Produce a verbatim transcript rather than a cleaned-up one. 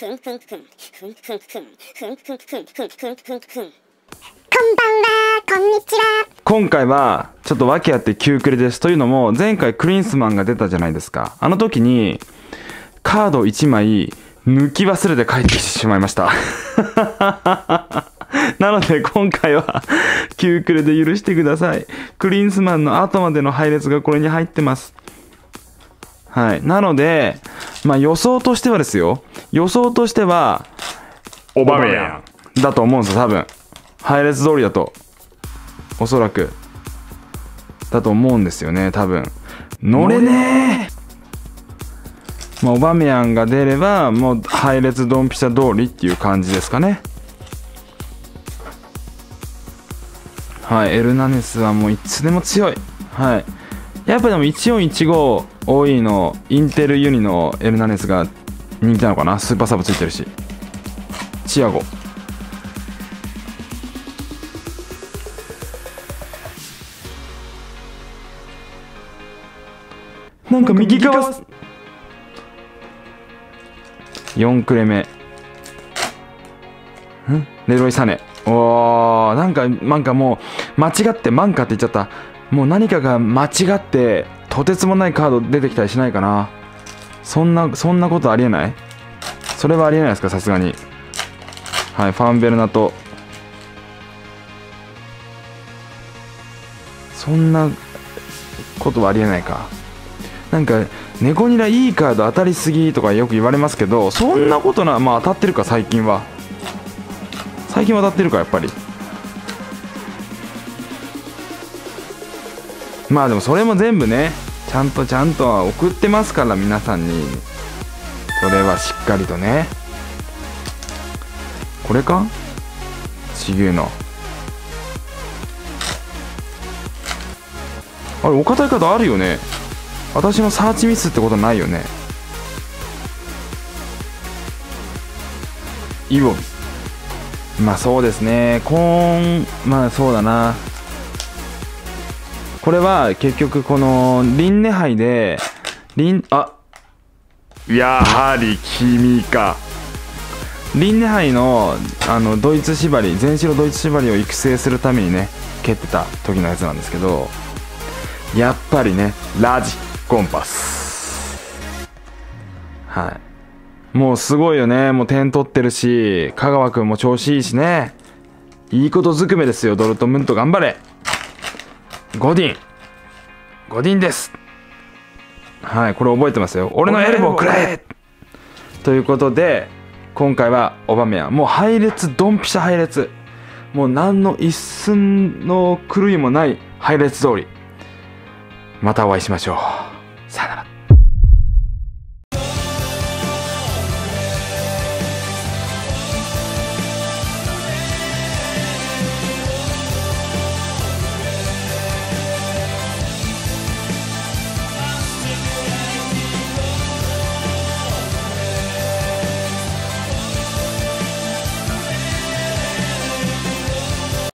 こんにちは。今回はちょっと訳あって急クレです。というのも前回クリンスマンが出たじゃないですか。あの時にカードいちまい抜き忘れて帰ってきてしまいましたなので今回は急クレで許してください。クリンスマンの後までの配列がこれに入ってます。はい。なのでまあ予想としてはですよ、予想としてはオバメヤンだと思うんですよ。多分配列通りだとおそらくだと思うんですよね。多分乗れねえ。まあオバメヤンが出ればもう配列ドンピシャ通りっていう感じですかね。はい。エルナネスはもういつでも強い。はい。やっぱでもいちよんいちご オーイー のインテルユニのエルナネスが人気なのかな。スーパーサブついてるし。チアゴなんか右側よんクレ目んレロイ・サネ。おー、なんかなんかもう間違ってマンカって言っちゃった。もう何かが間違ってとてつもないカード出てきたりしないかな。そんなそんなことありえない？それはありえないですか、さすがに。はい。ファンベルナとそんなことはありえないか。なんかネコニラいいカード当たりすぎとかよく言われますけど、そんなことな、まあ当たってるか。最近は最近は当たってるか。やっぱりまあでもそれも全部ね、ちゃんとちゃんと送ってますから、皆さんに。それはしっかりとね。これかちげえな。あれお堅いカードあるよね。私のサーチミスってことないよね。イオン。まあそうですね。コーン、まあそうだな。これは結局このリンネ杯でリン、あ、やはり君か。リンネ杯のあのドイツ縛り、全白ドイツ縛りを育成するためにね蹴ってた時のやつなんですけど、やっぱりねラジコンパス。はい。もうすごいよね。もう点取ってるし、香川くんも調子いいしね。いいことずくめですよ。ドルトムント頑張れ。ゴディン。ゴディンです。はい。これ覚えてますよ。俺のエルボーくれということで、今回はオバメヤン。もう配列、ドンピシャ配列。もう何の一寸の狂いもない配列通り。またお会いしましょう。